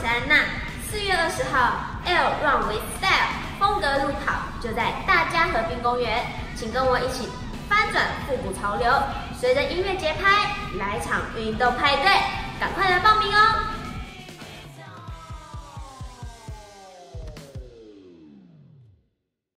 安娜。4月20号 ，L Run with Style 风格路跑就在大家河滨公园，请跟我一起翻转复古潮流，随着音乐节拍来场运动派对。